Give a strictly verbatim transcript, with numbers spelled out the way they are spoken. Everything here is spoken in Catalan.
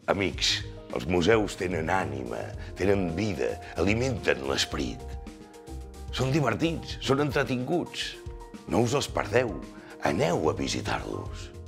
Amics, els museus tenen ànima, tenen vida, alimenten l'esperit. Són divertits, són entretinguts. No us els perdeu, aneu a visitar-los.